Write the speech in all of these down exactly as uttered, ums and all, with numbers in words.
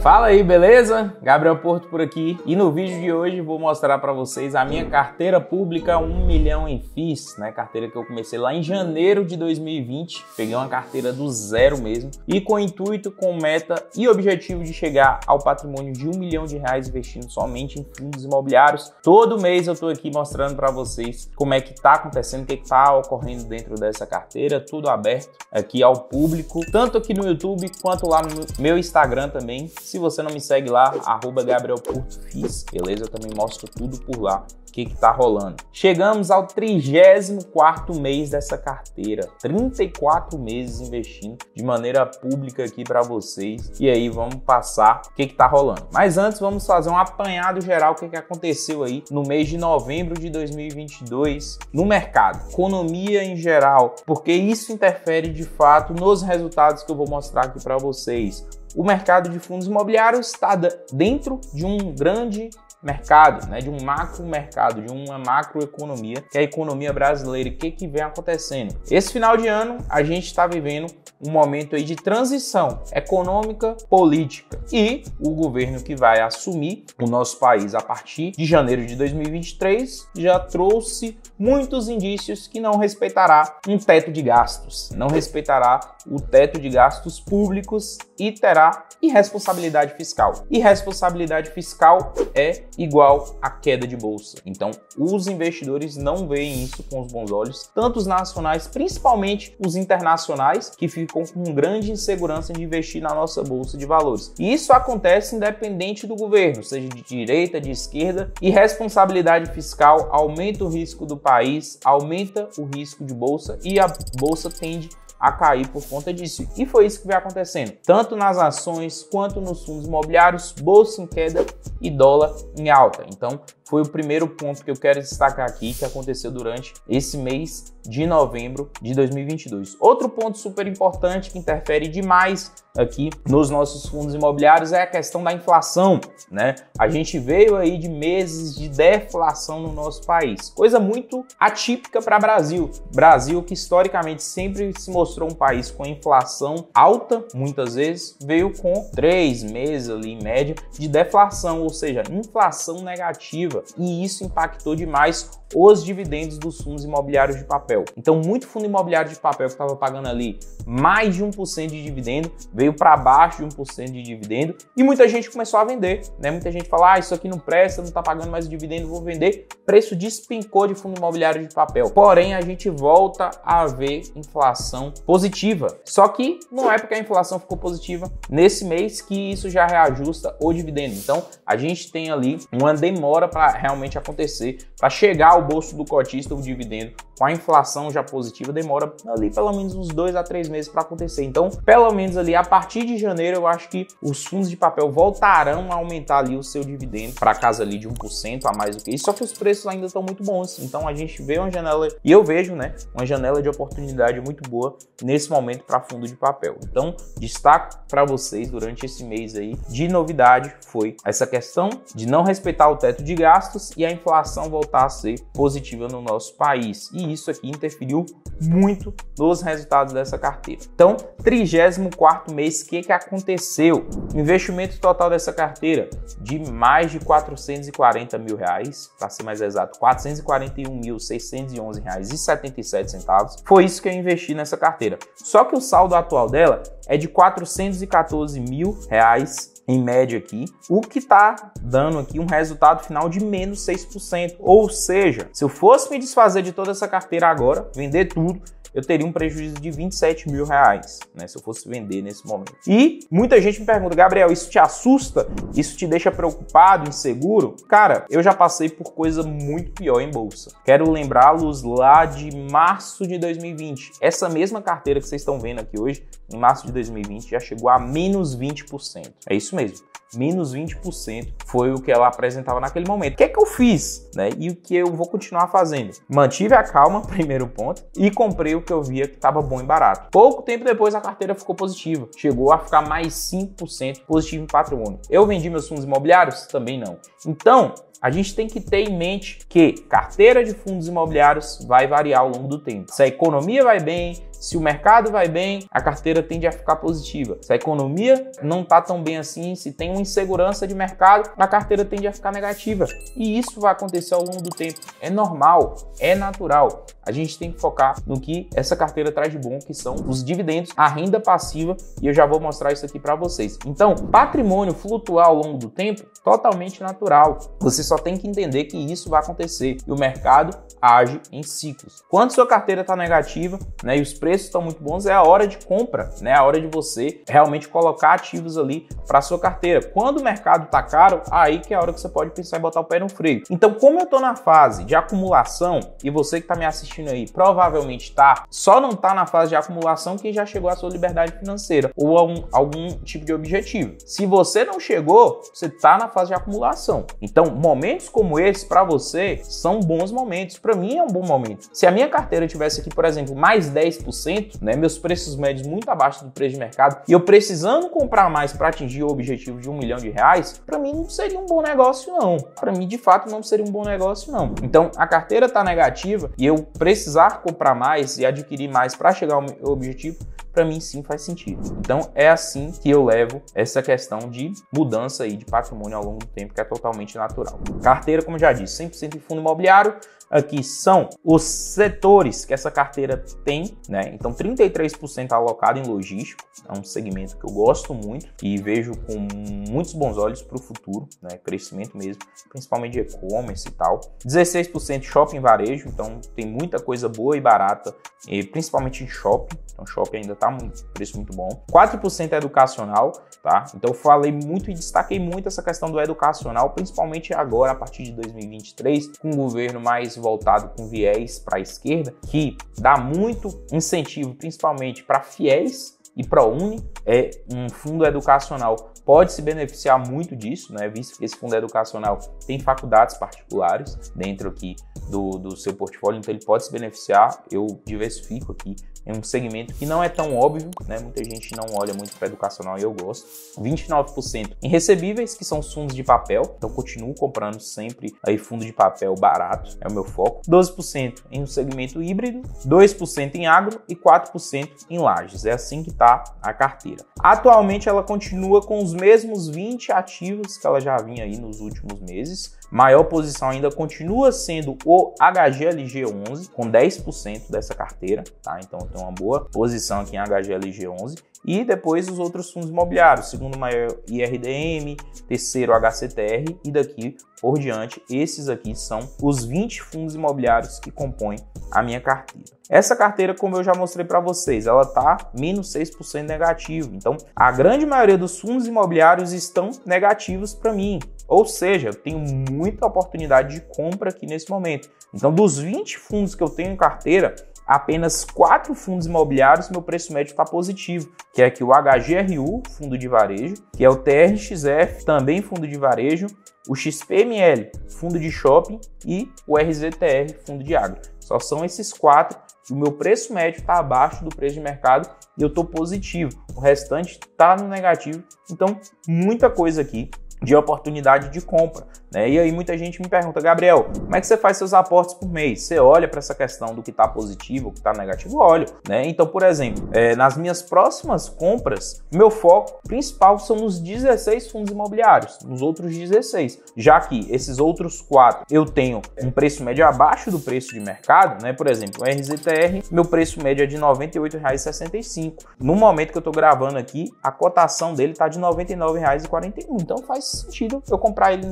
Fala aí, beleza? Gabriel Porto por aqui e no vídeo de hoje vou mostrar para vocês a minha carteira pública um milhão em F I I S, né? Carteira que eu comecei lá em janeiro de dois mil e vinte, peguei uma carteira do zero mesmo e com intuito, com meta e objetivo de chegar ao patrimônio de um milhão de reais investindo somente em fundos imobiliários. Todo mês eu tô aqui mostrando para vocês como é que tá acontecendo, o que, que tá ocorrendo dentro dessa carteira, tudo aberto aqui ao público, tanto aqui no YouTube quanto lá no meu Instagram também. Se você não me segue lá, arroba Gabriel Porto F I I S, beleza? Eu também mostro tudo por lá, o que que tá rolando. Chegamos ao trigésimo quarto mês dessa carteira, trinta e quatro meses investindo de maneira pública aqui para vocês. E aí vamos passar o que que tá rolando. Mas antes vamos fazer um apanhado geral, o que que aconteceu aí no mês de novembro de dois mil e vinte e dois no mercado, economia em geral, porque isso interfere de fato nos resultados que eu vou mostrar aqui para vocês. O mercado de fundos imobiliários está dentro de um grande mercado, né, de um macro mercado, de uma macroeconomia, que é a economia brasileira. E o que que vem acontecendo? Esse final de ano a gente está vivendo um momento aí de transição econômica, política, e o governo que vai assumir o nosso país a partir de janeiro de dois mil e vinte e três já trouxe muitos indícios que não respeitará um teto de gastos, não respeitará o teto de gastos públicos e terá irresponsabilidade fiscal. Irresponsabilidade fiscal é igual a queda de bolsa. Então, os investidores não veem isso com os bons olhos, tanto os nacionais, principalmente os internacionais, que ficam com grande insegurança de investir na nossa bolsa de valores. E isso acontece independente do governo, seja de direita, de esquerda. Irresponsabilidade fiscal aumenta o risco do país, aumenta o risco de bolsa e a bolsa tende a cair por conta disso. E foi isso que vem acontecendo, tanto nas ações quanto nos fundos imobiliários, bolsa em queda e dólar em alta. Então, foi o primeiro ponto que eu quero destacar aqui, que aconteceu durante esse mês de novembro de dois mil e vinte e dois. Outro ponto super importante que interfere demais aqui nos nossos fundos imobiliários é a questão da inflação, né? A gente veio aí de meses de deflação no nosso país, coisa muito atípica para o Brasil. Brasil que historicamente sempre se mostrou um país com inflação alta, muitas vezes veio com três meses ali em média de deflação, ou seja, inflação negativa, e isso impactou demais os dividendos dos fundos imobiliários de papel. Então, muito fundo imobiliário de papel que estava pagando ali mais de um por cento de dividendo, veio para baixo de um por cento de dividendo e muita gente começou a vender, né? Muita gente fala, ah, isso aqui não presta, não está pagando mais dividendo, vou vender. Preço despencou de fundo imobiliário de papel. Porém, a gente volta a ver inflação positiva. Só que não é porque a inflação ficou positiva nesse mês que isso já reajusta o dividendo. Então, a gente tem ali uma demora para realmente acontecer, para chegar ao bolso do cotista o dividendo com a inflação já positiva, demora ali pelo menos uns dois a três meses para acontecer. Então, pelo menos ali a partir de janeiro, eu acho que os fundos de papel voltarão a aumentar ali o seu dividendo para casa ali de um por cento a mais do que isso, só que os preços ainda estão muito bons. Então, a gente vê uma janela, e eu vejo, né, uma janela de oportunidade muito boa nesse momento para fundo de papel. Então, destaque para vocês durante esse mês aí de novidade foi essa questão de não respeitar o teto de gastos e a inflação voltar a ser positiva no nosso país. E isso aqui interferiu muito nos resultados dessa carteira. Então, trigésimo quarto mês, o que que aconteceu? Investimento total dessa carteira de mais de quatrocentos e quarenta mil reais, para ser mais exato, quatrocentos e quarenta e um mil, seiscentos e onze reais e setenta e sete centavos. Foi isso que eu investi nessa carteira. Só que o saldo atual dela é de quatrocentos e quatorze mil reais em média aqui, o que tá dando aqui um resultado final de menos seis por cento. Ou seja, se eu fosse me desfazer de toda essa carteira agora, vender tudo, eu teria um prejuízo de vinte e sete mil reais, né, se eu fosse vender nesse momento. E muita gente me pergunta, Gabriel, isso te assusta? Isso te deixa preocupado, inseguro? Cara, eu já passei por coisa muito pior em bolsa. Quero lembrá-los lá de março de dois mil e vinte. Essa mesma carteira que vocês estão vendo aqui hoje, em março de dois mil e vinte, já chegou a menos vinte por cento. É isso mesmo. Menos vinte por cento foi o que ela apresentava naquele momento. O que é que eu fiz, né? E o que eu vou continuar fazendo? Mantive a calma, primeiro ponto, e comprei o que eu via que estava bom e barato. Pouco tempo depois a carteira ficou positiva, chegou a ficar mais cinco por cento positivo em patrimônio. Eu vendi meus fundos imobiliários? Também não. Então, a gente tem que ter em mente que carteira de fundos imobiliários vai variar ao longo do tempo. Se a economia vai bem, se o mercado vai bem, a carteira tende a ficar positiva. Se a economia não está tão bem assim, se tem uma insegurança de mercado, a carteira tende a ficar negativa. E isso vai acontecer ao longo do tempo. É normal, é natural. A gente tem que focar no que essa carteira traz de bom, que são os dividendos, a renda passiva, e eu já vou mostrar isso aqui para vocês. Então, patrimônio flutuar ao longo do tempo, totalmente natural. Você só tem que entender que isso vai acontecer e o mercado age em ciclos. Quando sua carteira está negativa, né, e os preços estão muito bons, é a hora de compra, né, a hora de você realmente colocar ativos ali para sua carteira. Quando o mercado está caro, aí que é a hora que você pode pensar em botar o pé no freio. Então, como eu estou na fase de acumulação, e você que está me assistindo aí provavelmente está, só não está na fase de acumulação quem já chegou à sua liberdade financeira ou a um, algum tipo de objetivo. Se você não chegou, você está na fase de acumulação. Então, momentos como esse para você são bons momentos. Para mim é um bom momento. Se a minha carteira tivesse aqui, por exemplo, mais dez por cento, né, meus preços médios muito abaixo do preço de mercado, e eu precisando comprar mais para atingir o objetivo de um milhão de reais, para mim não seria um bom negócio não. Para mim, de fato, não seria um bom negócio não. Então, a carteira está negativa e eu precisar comprar mais e adquirir mais para chegar ao meu objetivo, para mim sim faz sentido. Então é assim que eu levo essa questão de mudança aí de patrimônio ao longo do tempo, que é totalmente natural. Carteira, como já disse, cem por cento em fundo imobiliário. Aqui são os setores que essa carteira tem, né? Então trinta e três por cento alocado em logístico, é um segmento que eu gosto muito e vejo com muitos bons olhos para o futuro, né? Crescimento mesmo, principalmente de e-commerce e tal. dezesseis por cento shopping e varejo, então tem muita coisa boa e barata, e principalmente em shopping. Então shopping ainda tá um preço muito bom. quatro por cento é educacional, tá? Então eu falei muito e destaquei muito essa questão do educacional, principalmente agora a partir de dois mil e vinte e três, com um governo mais voltado com viés para a esquerda, que dá muito incentivo, principalmente para fiéis e ProUni. É um fundo educacional pode se beneficiar muito disso, né? Visto que esse fundo educacional tem faculdades particulares dentro aqui do, do seu portfólio, então ele pode se beneficiar. Eu diversifico aqui em um segmento que não é tão óbvio, né? Muita gente não olha muito para educacional e eu gosto. vinte e nove por cento em recebíveis, que são os fundos de papel, então continuo comprando sempre aí fundo de papel barato, é o meu foco. doze por cento em um segmento híbrido, dois por cento em agro e quatro por cento em lajes. É assim que está a carteira. Atualmente ela continua com os mesmos vinte ativos que ela já vinha aí nos últimos meses. Maior posição ainda continua sendo o H G L G onze, com dez por cento dessa carteira, tá? Então tem uma boa posição aqui em H G L G onze. E depois os outros fundos imobiliários, segundo maior I R D M, terceiro H C T R e daqui por diante, esses aqui são os vinte fundos imobiliários que compõem a minha carteira. Essa carteira, como eu já mostrei para vocês, ela tá menos seis por cento negativo. Então, a grande maioria dos fundos imobiliários estão negativos para mim. Ou seja, eu tenho muita oportunidade de compra aqui nesse momento. Então, dos vinte fundos que eu tenho em carteira, apenas quatro fundos imobiliários, meu preço médio está positivo, que é aqui o H G R U, fundo de varejo, que é o T R X F, também fundo de varejo, o X P M L, fundo de shopping, e o R Z T R, fundo de agro. Só são esses quatro que o meu preço médio está abaixo do preço de mercado e eu estou positivo. O restante está no negativo, então muita coisa aqui de oportunidade de compra, né? E aí muita gente me pergunta: Gabriel, como é que você faz seus aportes por mês? Você olha para essa questão do que está positivo, o que está negativo? Olho, né? Então, por exemplo, é, nas minhas próximas compras, meu foco principal são nos dezesseis fundos imobiliários, nos outros dezesseis, já que esses outros quatro eu tenho um preço médio abaixo do preço de mercado, né? Por exemplo, o R Z T R, meu preço médio é de noventa e oito reais e sessenta e cinco centavos. No momento que eu estou gravando aqui, a cotação dele está de noventa e nove reais e quarenta e um centavos. Então faz sentido eu comprar ele nesse momento.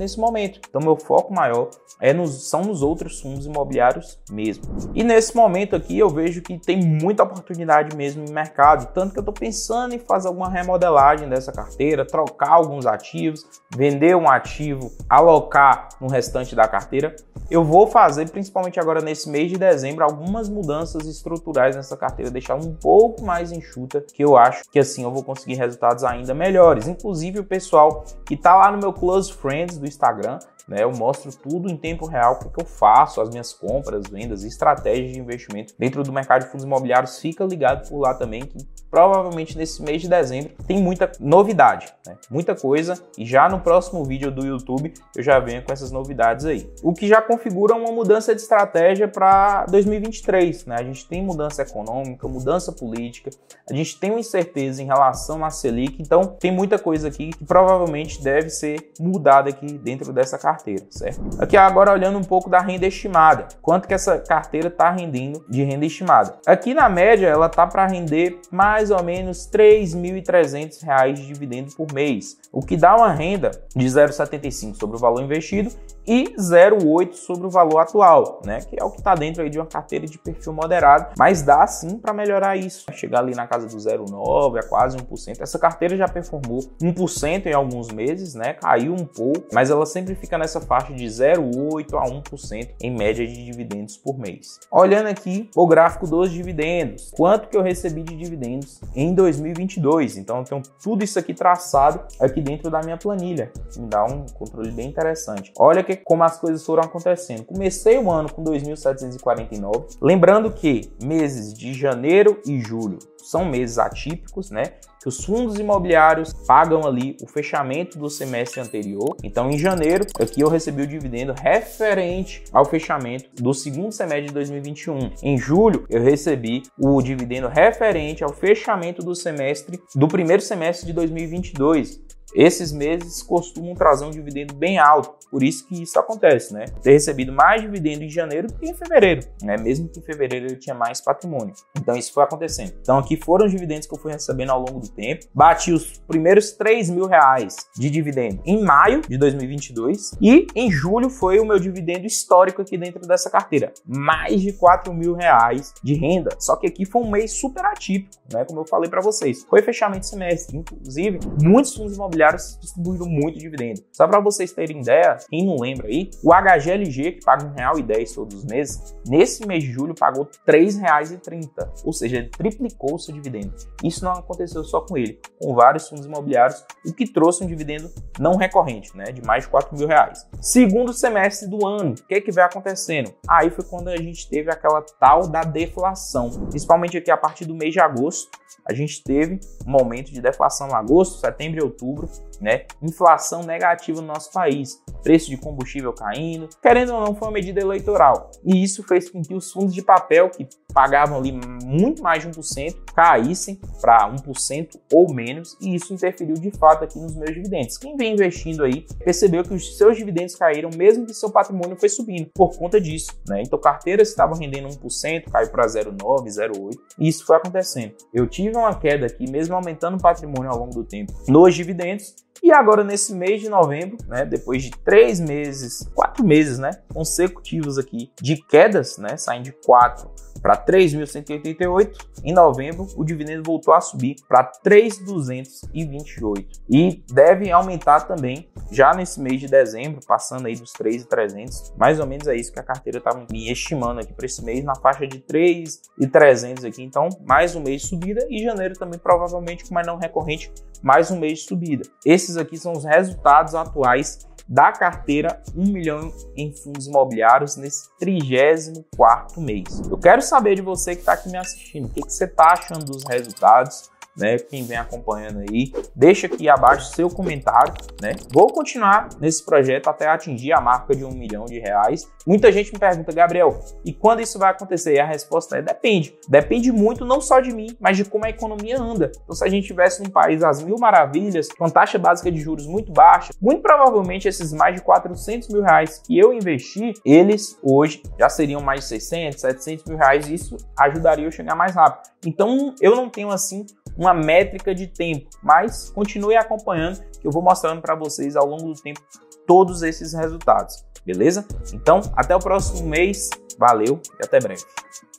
momento. Então meu foco maior é nos, são nos outros fundos imobiliários mesmo. E nesse momento aqui eu vejo que tem muita oportunidade mesmo no mercado, tanto que eu estou pensando em fazer alguma remodelagem dessa carteira, trocar alguns ativos, vender um ativo, alocar no restante da carteira. Eu vou fazer, principalmente agora nesse mês de dezembro, algumas mudanças estruturais nessa carteira, deixar um pouco mais enxuta, que eu acho que assim eu vou conseguir resultados ainda melhores. Inclusive o pessoal que está lá no meu Close Friends do Instagram, né, eu mostro tudo em tempo real, o que eu faço, as minhas compras, vendas, estratégias de investimento dentro do mercado de fundos imobiliários. Fica ligado por lá também, que provavelmente nesse mês de dezembro tem muita novidade, né? Muita coisa, e já no próximo vídeo do YouTube eu já venho com essas novidades aí. O que já configura uma mudança de estratégia para dois mil e vinte e três, né? A gente tem mudança econômica, mudança política, a gente tem uma incerteza em relação à Selic, então tem muita coisa aqui que provavelmente deve ser mudada aqui dentro dessa carteira, certo? Aqui agora olhando um pouco da renda estimada, quanto que essa carteira está rendendo de renda estimada. Aqui na média ela tá para render mais ou menos três mil e trezentos reais de dividendo por mês, o que dá uma renda de zero vírgula setenta e cinco sobre o valor investido e zero vírgula oito sobre o valor atual, né? Que é o que está dentro aí de uma carteira de perfil moderado, mas dá sim para melhorar isso, chegar ali na casa do zero vírgula nove a quase um por cento. Essa carteira já performou um por cento em alguns meses, né? Caiu um pouco, mas ela sempre fica nessa faixa de zero vírgula oito a um por cento em média de dividendos por mês. Olhando aqui o gráfico dos dividendos, quanto que eu recebi de dividendos em dois mil e vinte e dois? Então eu tenho tudo isso aqui traçado aqui dentro da minha planilha, que me dá um controle bem interessante. Olha que como as coisas foram acontecendo. Comecei o ano com dois mil setecentos e quarenta e nove, lembrando que meses de janeiro e julho são meses atípicos, né? Que os fundos imobiliários pagam ali o fechamento do semestre anterior. Então, em janeiro, aqui eu recebi o dividendo referente ao fechamento do segundo semestre de dois mil e vinte e um. Em julho, eu recebi o dividendo referente ao fechamento do semestre do primeiro semestre de dois mil e vinte e dois. Esses meses costumam trazer um dividendo bem alto, por isso que isso acontece, né? Ter recebido mais dividendo em janeiro do que em fevereiro, né? Mesmo que em fevereiro eu tinha mais patrimônio. Então isso foi acontecendo. Então aqui foram os dividendos que eu fui recebendo ao longo do tempo. Bati os primeiros três mil reais de dividendo em maio de dois mil e vinte e dois e em julho foi o meu dividendo histórico aqui dentro dessa carteira. Mais de quatro mil reais de renda. Só que aqui foi um mês super atípico, né? Como eu falei para vocês. Foi fechamento de semestre. Inclusive, muitos fundos imobiliários distribuíram muito dividendo. Só para vocês terem ideia, quem não lembra aí, o H G L G, que paga um real e dez todos os meses, nesse mês de julho pagou três reais e trinta, ou seja, ele triplicou o seu dividendo. Isso não aconteceu só com ele, com vários fundos imobiliários, o que trouxe um dividendo não recorrente, né, de mais de quatro mil reais. Segundo semestre do ano, o que é que vai acontecendo? Aí foi quando a gente teve aquela tal da deflação, principalmente aqui a partir do mês de agosto. A gente teve um momento de deflação em agosto, setembro e outubro, né? Inflação negativa no nosso país, preço de combustível caindo, querendo ou não, foi uma medida eleitoral. E isso fez com que os fundos de papel, que pagavam ali muito mais de um por cento, caíssem para um por cento ou menos, e isso interferiu de fato aqui nos meus dividendos. Quem vem investindo aí percebeu que os seus dividendos caíram, mesmo que seu patrimônio foi subindo por conta disso, né? Então carteiras estavam rendendo um por cento, caiu para zero vírgula nove, zero vírgula oito, e isso foi acontecendo. Eu tive uma queda aqui, mesmo aumentando o patrimônio ao longo do tempo, nos dividendos. E agora nesse mês de novembro, né, depois de três meses, quatro meses, né, consecutivos aqui de quedas, né, saindo de quatro para três mil cento e oitenta e oito, em novembro o dividendo voltou a subir para três mil duzentos e vinte e oito e deve aumentar também já nesse mês de dezembro, passando aí dos três mil e trezentos, mais ou menos é isso que a carteira está me estimando aqui para esse mês, na faixa de três mil e trezentos aqui, então mais um mês de subida, e janeiro também provavelmente, como é não recorrente, mais um mês de subida. Esses aqui são os resultados atuais da carteira um milhão em fundos imobiliários nesse trigésimo quarto mês. Eu quero saber de você que está aqui me assistindo, o que, que você está achando dos resultados, né? Quem vem acompanhando aí, deixa aqui abaixo seu comentário, né? Vou continuar nesse projeto até atingir a marca de um milhão de reais. Muita gente me pergunta, Gabriel, e quando isso vai acontecer? E a resposta é depende. Depende muito não só de mim, mas de como a economia anda. Então, se a gente tivesse num país às mil maravilhas, com taxa básica de juros muito baixa, muito provavelmente esses mais de quatrocentos mil reais que eu investi, eles hoje já seriam mais de seiscentos, setecentos mil reais, e isso ajudaria eu a chegar mais rápido. Então, eu não tenho assim uma métrica de tempo, mas continue acompanhando que eu vou mostrando para vocês ao longo do tempo todos esses resultados, beleza? Então, até o próximo mês, valeu e até breve.